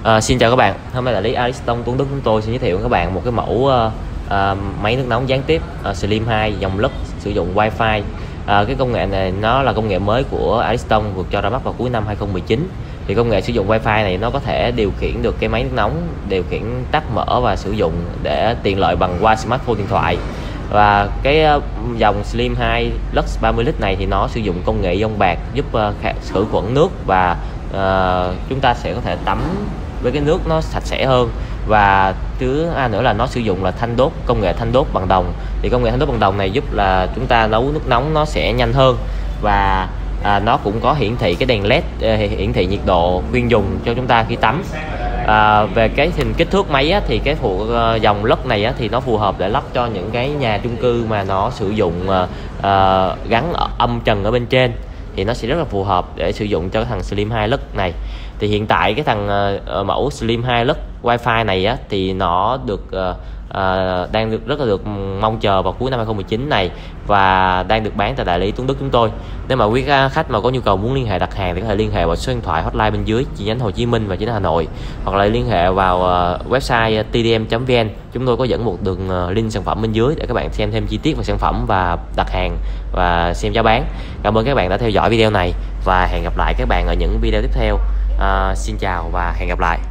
Xin chào các bạn, hôm nay đại lý Ariston Tuấn Đức chúng tôi xin giới thiệu với các bạn một cái mẫu máy nước nóng gián tiếp Slim 2 dòng Lux sử dụng Wi-Fi. Cái công nghệ này nó là công nghệ mới của Ariston vừa cho ra mắt vào cuối năm 2019. Thì công nghệ sử dụng Wi-Fi này nó có thể điều khiển được cái máy nước nóng, điều khiển tắt mở và sử dụng để tiện lợi bằng qua smartphone điện thoại. Và cái dòng Slim 2 Lux 30 lít này thì nó sử dụng công nghệ ion bạc giúp khử khuẩn nước và chúng ta sẽ có thể tắm với cái nước nó sạch sẽ hơn. Và thứ nữa là nó sử dụng là thanh đốt, công nghệ thanh đốt bằng đồng. Thì công nghệ thanh đốt bằng đồng này giúp là chúng ta nấu nước nóng nó sẽ nhanh hơn. Và nó cũng có hiển thị cái đèn led hiển thị nhiệt độ khuyên dùng cho chúng ta khi tắm. Về cái hình kích thước máy thì cái dòng Lux này thì nó phù hợp để lắp cho những cái nhà chung cư mà nó sử dụng gắn âm trần ở bên trên, thì nó sẽ rất là phù hợp để sử dụng cho cái thằng Slim 2 Lux này. Thì hiện tại cái thằng mẫu Slim 2 Lux Wi-Fi này thì nó được đang được rất là được mong chờ vào cuối năm 2019 này, và đang được bán tại đại lý Tuấn Đức chúng tôi. Nếu mà quý khách mà có nhu cầu muốn liên hệ đặt hàng thì có thể liên hệ vào số điện thoại hotline bên dưới chi nhánh Hồ Chí Minh và chi nhánh Hà Nội, hoặc là liên hệ vào website tdm.vn. Chúng tôi có dẫn một đường link sản phẩm bên dưới để các bạn xem thêm chi tiết về sản phẩm và đặt hàng và xem giá bán. Cảm ơn các bạn đã theo dõi video này và hẹn gặp lại các bạn ở những video tiếp theo. Xin chào và hẹn gặp lại.